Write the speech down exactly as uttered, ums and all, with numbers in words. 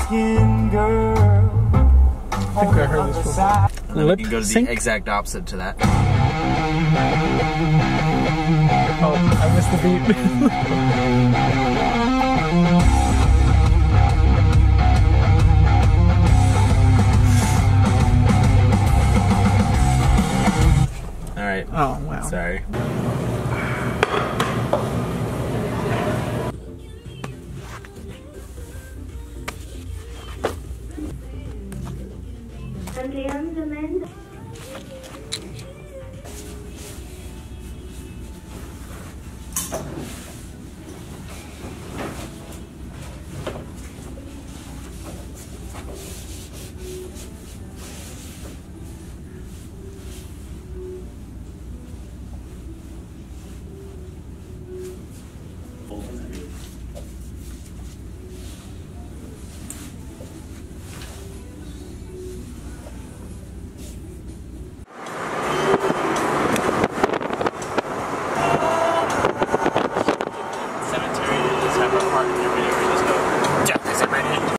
skin girl. I think I heard this before. And then we can go to the exact opposite to that. Oh, I missed the beat. All right. Oh, wow. Sorry.